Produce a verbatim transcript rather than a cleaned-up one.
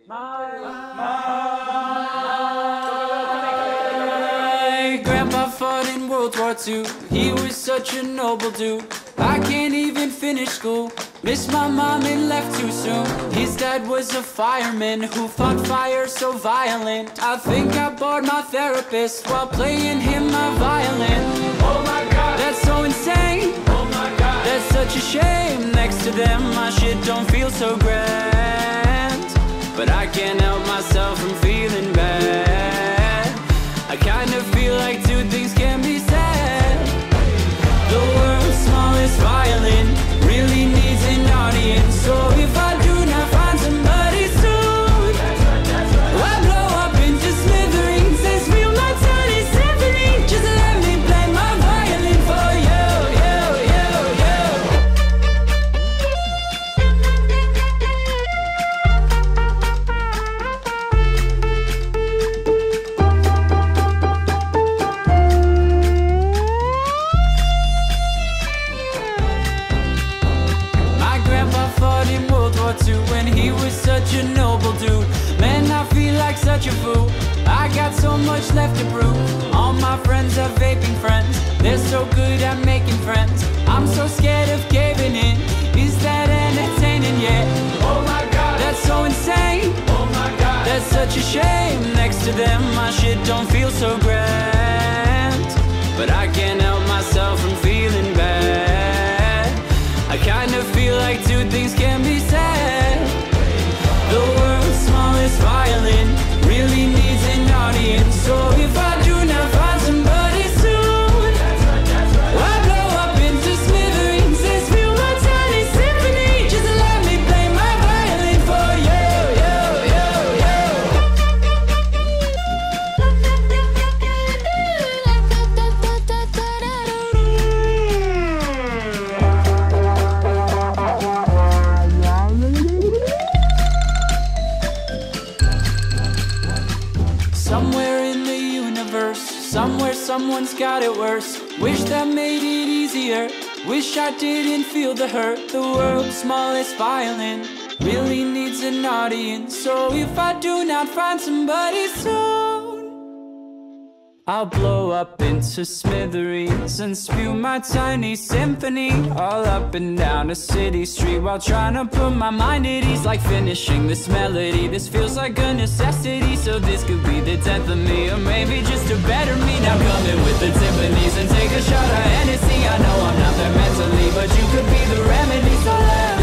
My grandpa fought in World War Two. He was such a noble dude. I can't even finish school. Missed my mom and left too soon. His dad was a fireman who fought fire so violent. I think I bored my therapist while playing him my violin. Oh my god, that's so insane. Oh my god, that's such a shame. Next to them my shit don't feel so grand, but I can't help myself from feeling bad. I kind of feel like two things can be said. The world's smallest violin really needs an audience. So if I do not find somebody soon, I'll blow up into smithereens and spew my tiny symphony. Just let me play my violin for you, you, you, you. My grandpa fought in World War Two when he was such a noble dude. Man, I feel like such a fool. I got so much left to prove. All my friends are vaping friends. They're so good at making friends. I'm so scared of caving in. Is that entertaining yet? Oh my god, that's so insane. Oh my god, that's such a shame. Next to them my shit don't feel so grand, but I can't help myself from feeling bad. I kind of feel like two things can be said. The world's smallest violin really needs an audience. So if I do not find somebody soon, I'll blow up into smithereens and spew my tiny symphony. Just let me play my violin for you, you, you, you. Somewhere in the universe, somewhere someone's got it worse. Wish that made it easier. Wish I didn't feel the hurt. The world's smallest violin really needs an audience. So if I do not find somebody soon, I'll blow up into smithereens and spew my tiny symphony all up and down a city street while trying to put my mind at ease. Like finishing this melody, this feels like a necessity. So this could be the tenth of me, or maybe just a better me. Now come in with the timpanis and take a shot of Hennessy. I know I'm not there mentally, but you could be the remedy. So let